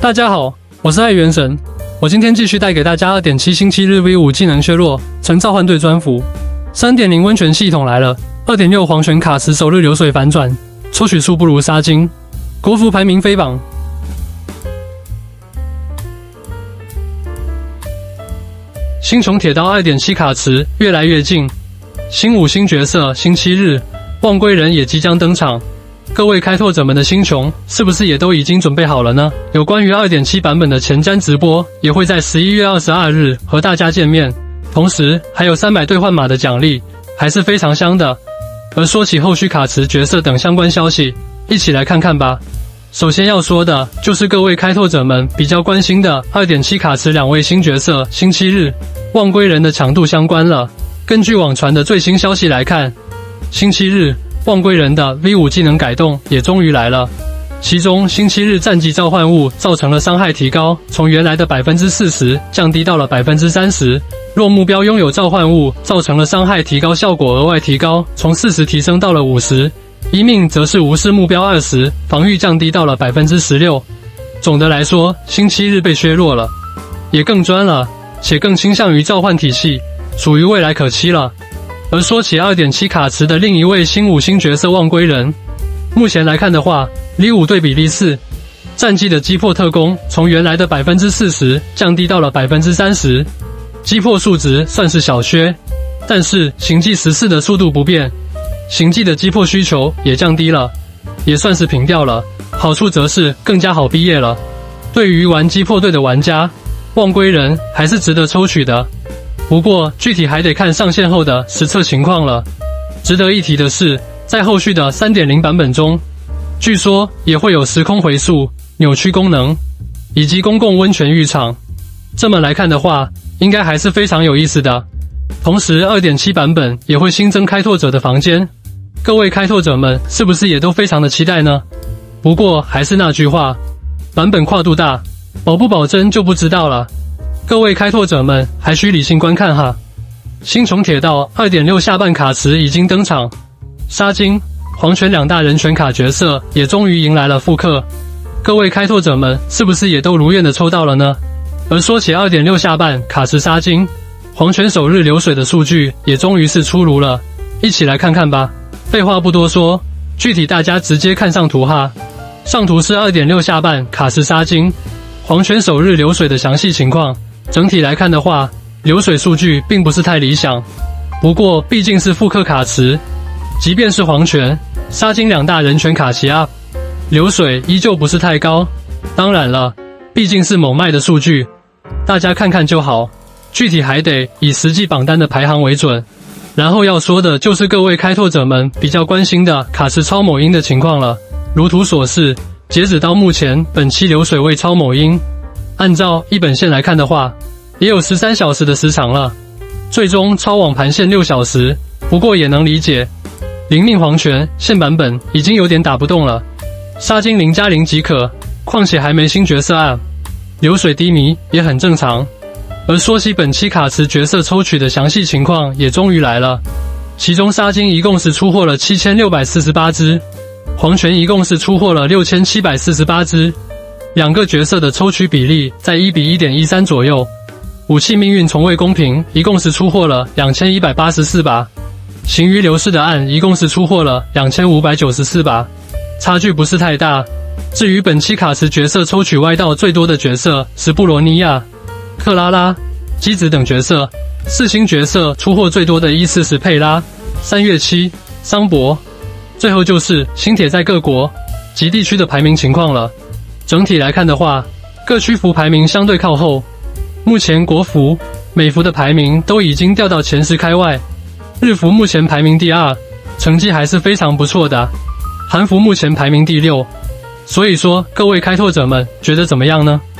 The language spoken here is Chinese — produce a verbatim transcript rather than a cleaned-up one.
大家好，我是爱元神，我今天继续带给大家 二点七 星期日 V 五 技能削弱曾召唤对专服 三点零 温泉系统来了 二点六 黄泉卡池首日流水反转，抽取数不如杀金，国服排名飞榜。星穹铁刀 二点七 卡池越来越近，新五星角色星期日望归人也即将登场。各位开拓者们的星穹是不是也都已经准备好了呢？有关于 二点七 版本的前瞻直播也会在十一月二十二日和大家见面，同时还有三百兑换码的奖励，还是非常香的。而说起后续卡池角色等相关消息，一起来看看吧。首先要说的就是各位开拓者们比较关心的 二点七 卡池两位新角色星期日望归人的强度相关了。根据网传的最新消息来看，星期日望归人的 V 五 技能改动也终于来了，其中星期日战绩召唤物造成了伤害提高，从原来的 百分之四十 降低到了 百分之三十。若目标拥有召唤物造成了伤害提高效果额外提高，从四十提升到了五十。一命则是无视目标二十，防御降低到了 百分之十六。总的来说，星期日被削弱了，也更专了，且更倾向于召唤体系，属于未来可期了。而说起 二点七 卡池的另一位新五星角色望归人，目前来看的话，离五对比例四，战绩的击破特攻从原来的 百分之四十 降低到了 百分之三十， 击破数值算是小削，但是行迹十四的速度不变，行迹的击破需求也降低了，也算是平掉了。好处则是更加好毕业了。对于玩击破队的玩家，望归人还是值得抽取的。不过具体还得看上线后的实测情况了。值得一提的是，在后续的 三点零 版本中，据说也会有时空回溯、扭曲功能，以及公共温泉浴场。这么来看的话，应该还是非常有意思的。同时 二点七 版本也会新增开拓者的房间，各位开拓者们是不是也都非常的期待呢？不过还是那句话，版本跨度大，保不保真就不知道了。各位开拓者们还需理性观看哈。星穹铁道 二点六 下半卡池已经登场，沙金、黄泉两大人权卡角色也终于迎来了复刻，各位开拓者们是不是也都如愿的抽到了呢？而说起 二点六 下半卡池沙金、黄泉首日流水的数据也终于是出炉了，一起来看看吧。废话不多说，具体大家直接看上图哈。上图是 二点六 下半卡池沙金、黄泉首日流水的详细情况。整体来看的话，流水数据并不是太理想，不过毕竟是复刻卡池，即便是黄泉、沙金两大人权卡齐 up， 流水依旧不是太高。当然了，毕竟是某卖的数据，大家看看就好，具体还得以实际榜单的排行为准。然后要说的就是各位开拓者们比较关心的卡池超某音的情况了。如图所示，截止到目前，本期流水位超某音，按照一本线来看的话，也有十三小时的时长了，最终超网盘线六小时，不过也能理解。灵命黄泉现版本已经有点打不动了，沙金零加零即可，况且还没新角色案，流水低迷也很正常。而说起本期卡池角色抽取的详细情况也终于来了，其中沙金一共是出货了七千六百四十八只，黄泉一共是出货了六千七百四十八只，两个角色的抽取比例在一比 一点一三 左右。武器命运从未公平一共是出货了两千一百八十四把，行于流逝的案一共是出货了两千五百九十四把，差距不是太大。至于本期卡池角色抽取歪道最多的角色是布罗尼亚、克拉拉、基子等角色，四星角色出货最多的依次是佩拉、三月七、桑博，最后就是星铁在各国及地区的排名情况了。整体来看的话，各区服排名相对靠后，目前国服、美服的排名都已经掉到前十开外，日服目前排名第二，成绩还是非常不错的，韩服目前排名第六。所以说，各位开拓者们觉得怎么样呢？